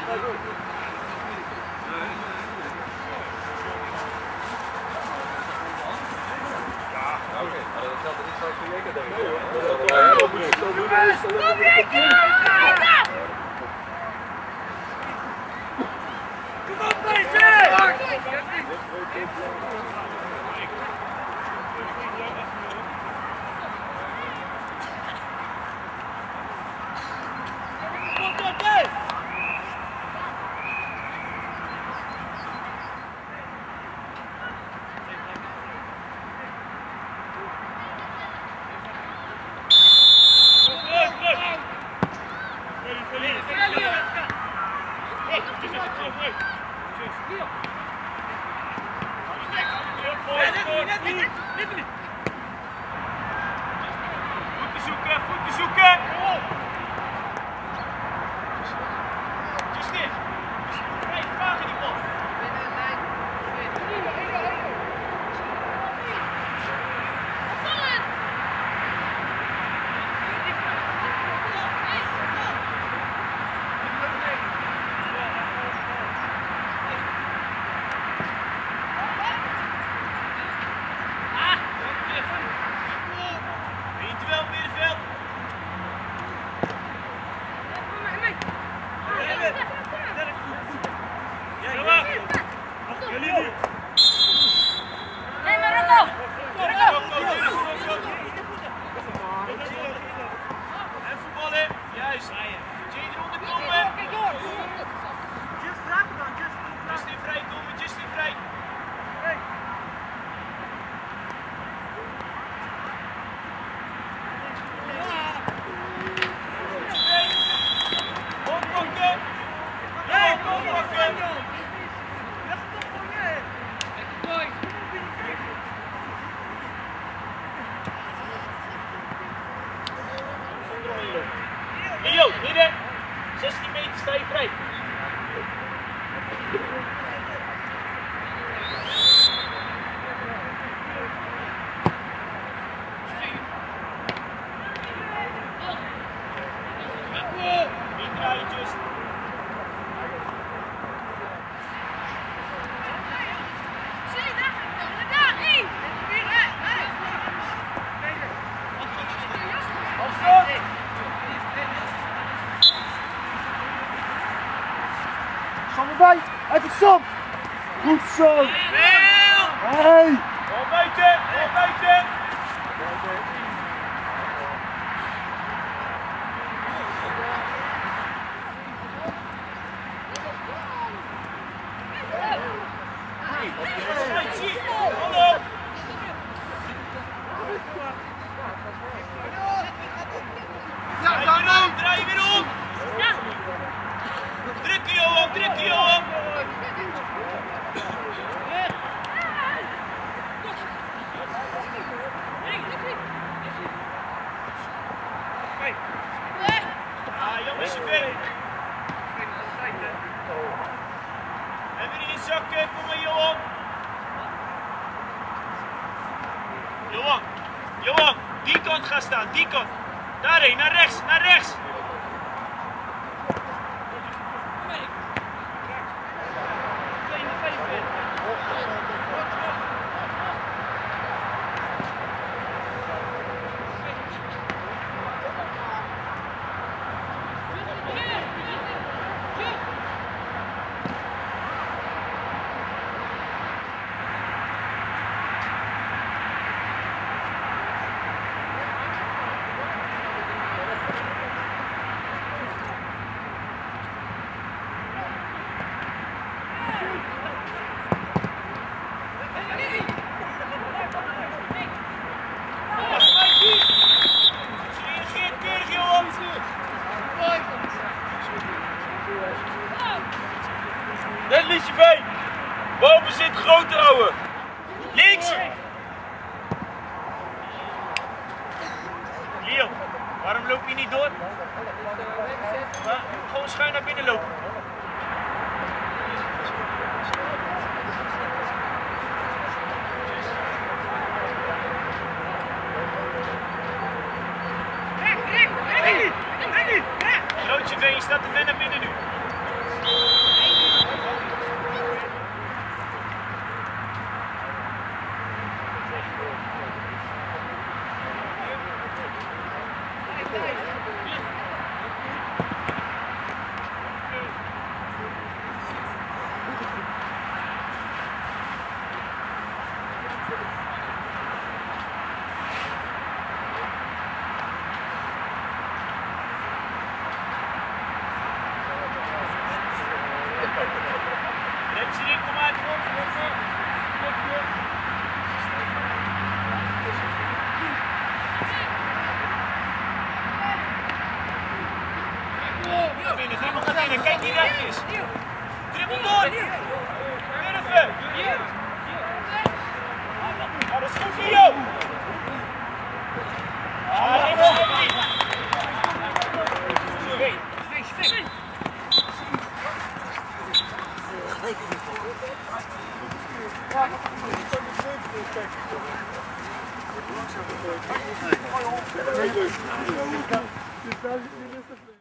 Uit het zand! Goed zo! Hey! Bal buiten! Bal buiten! Hallo! Ja, dan om! Draai weer om! Drukken Johan, drukken Johan! Ah, jongens, je bent. Hebben jullie een zakken? Kom maar, Johan. Johan, die kant gaan staan, die kant. Daarheen, naar rechts, naar rechts. Net liedje veen. Boven zit grote ouwe. Links. Leo, waarom loop je niet door? Maar gewoon schuin naar binnen lopen. Grootje veen, je staat te ver naar binnen nu. die recht is. Dribbel door. Durven. Ja, dat is goed, Leo. Ah, niks voor die. Stik. Ja,